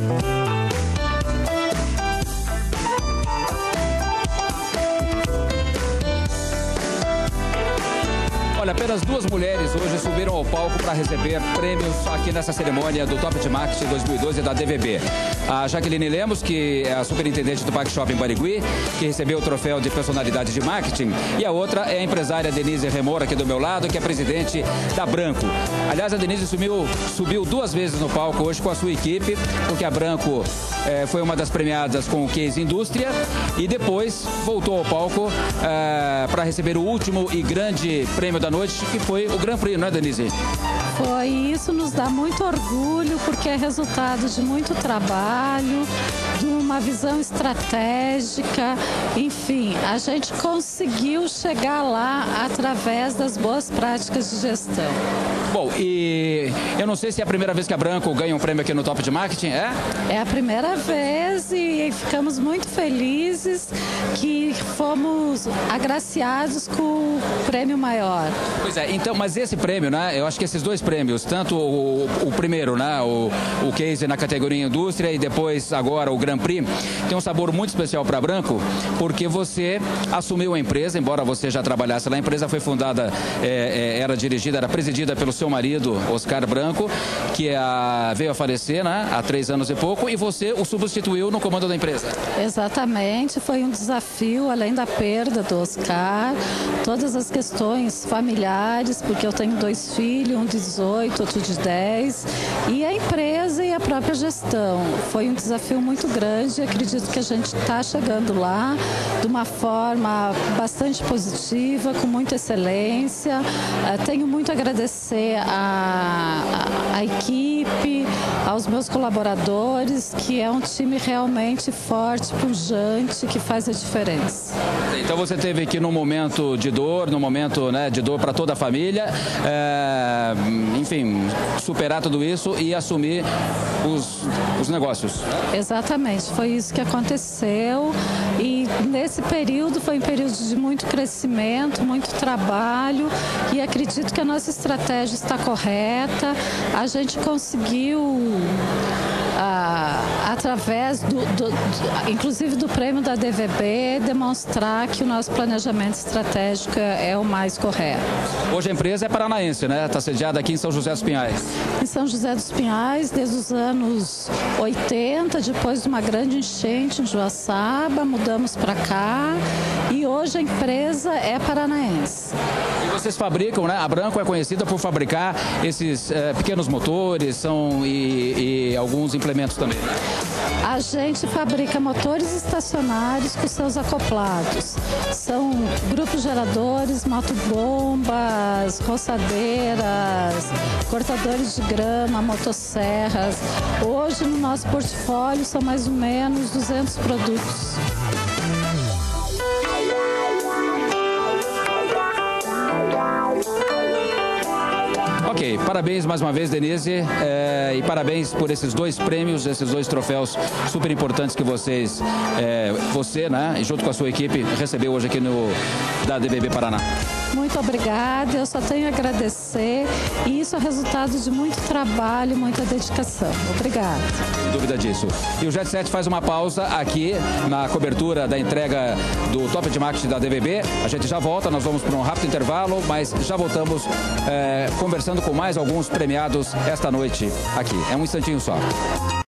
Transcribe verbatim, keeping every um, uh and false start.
Olha, apenas duas mulheres hoje subiram ao palco para receber prêmios aqui nessa cerimônia do Top de Marketing dois mil e doze da D V B. A Jaqueline Lemos, que é a superintendente do Parque Shopping Barigui, que recebeu o troféu de personalidade de marketing, e a outra é a empresária Denise Remor, aqui do meu lado, que é presidente da Branco. Aliás, a Denise subiu, subiu duas vezes no palco hoje com a sua equipe, porque a Branco eh, foi uma das premiadas com o Case Indústria e depois voltou ao palco eh, para receber o último e grande prêmio da noite, que foi o Grand Prix, não é, Denise? Foi, isso nos dá muito orgulho, porque é resultado de muito trabalho, de uma visão estratégica, enfim, a gente conseguiu chegar lá através das boas práticas de gestão. Bom, e eu não sei se é a primeira vez que a Branco ganha um prêmio aqui no Top de Marketing, é? É a primeira vez e ficamos muito felizes que fomos agraciados com o prêmio maior. Pois é, então, mas esse prêmio, né, eu acho que esses dois prêmios, tanto o, o primeiro, né, o, o Case na categoria Indústria e depois agora o Grand Prix, tem um sabor muito especial para a Branco, porque você assumiu a empresa, embora você já trabalhasse lá, a empresa foi fundada, é, é, era dirigida, era presidida pelo seu marido, Oscar Branco, que é a, veio a falecer, né, há três anos e pouco, e você o substituiu no comando da empresa. Exatamente, foi um desafio, além da perda do Oscar, todas as questões familiares, porque eu tenho dois filhos, um de dezoito, outro de dez, e a empresa e a própria gestão. Foi um desafio muito grande e acredito que a gente está chegando lá de uma forma bastante positiva, com muita excelência. Tenho muito a agradecer a, a, a equipe, aos meus colaboradores, que é um time realmente forte, pujante, que faz a diferença. Então você teve aqui num momento de dor, num momento, né, de dor para toda a família, é, enfim, superar tudo isso e assumir os, os negócios. Exatamente, foi isso que aconteceu e nesse período foi um período de muito crescimento, muito trabalho e acredito que a nossa estratégia está correta, a gente conseguiu... Ah, através, do, do, do, inclusive do prêmio da D V B, demonstrar que o nosso planejamento estratégico é o mais correto. Hoje a empresa é paranaense, né? Está sediada aqui em São José dos Pinhais. Em São José dos Pinhais, desde os anos oitenta, depois de uma grande enchente em Joaçaba, mudamos para cá e hoje a empresa é paranaense. E vocês fabricam, né? A Branco é conhecida por fabricar esses é, pequenos motores são, e, e alguns implementos também, né? A gente fabrica motores estacionários com seus acoplados. São grupos geradores, motobombas, roçadeiras, cortadores de grama, motosserras. Hoje no nosso portfólio são mais ou menos duzentos produtos. Ok, parabéns mais uma vez, Denise, é, e parabéns por esses dois prêmios, esses dois troféus super importantes que vocês, é, você, né, junto com a sua equipe, recebeu hoje aqui no da D V B Paraná. Muito obrigada, eu só tenho a agradecer e isso é resultado de muito trabalho, muita dedicação. Obrigada. Sem dúvida disso. E o Jet Set faz uma pausa aqui na cobertura da entrega do Top de Marketing da D V B. A gente já volta, nós vamos para um rápido intervalo, mas já voltamos é, conversando com mais alguns premiados esta noite aqui. É um instantinho só.